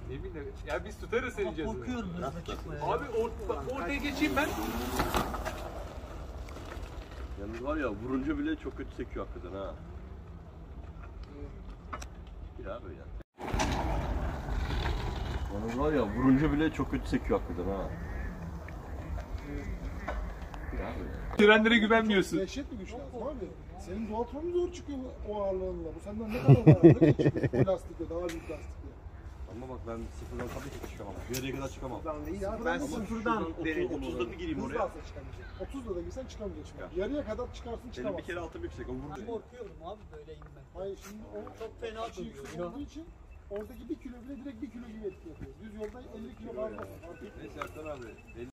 Yeminle. Ya biz tutarız senin cezanı. Korkuyorum hızla çıkmaya. Abi ortaya geçeyim ben. Yalnız var ya vurunca bile çok kötü sekiyor hakikaten ha. Bir abi ya. Yalnız var ya vurunca bile çok kötü sekiyor hakikaten ha. Bir abi ya. Frenlere güvenmiyorsun. Dehşet bir güç lazım abi. Senin dualtronun zor çıkıyor o ağırlığınla. Bu senden ne kadar ağırlık çıkıyor bu lastikle, daha büyük lastikle. Ama bak ben sıfırdan tabii ki çıkamam. Yarıya kadar çıkamam. Sıfırdan değil abi. Ben sıfırdan denedim. 30'da mı gireyim Hızlı oraya? alsa çıkamayacaksın. 30'da da girsen çıkamayacaksın. Ya. Yarıya kadar çıkarsın Benim bir çıkamazsın. kere altım yüksek. O vurdu. Korkuyorum abi böyle inmek. Hayır şimdi o Çok fena açı dönüyor yüksek ya. olduğu için oradaki 1 kilo bile direkt 1 kilo gibi etki yapıyor. Düz yolda 50 kilo fazla. Neyse Ertan abi.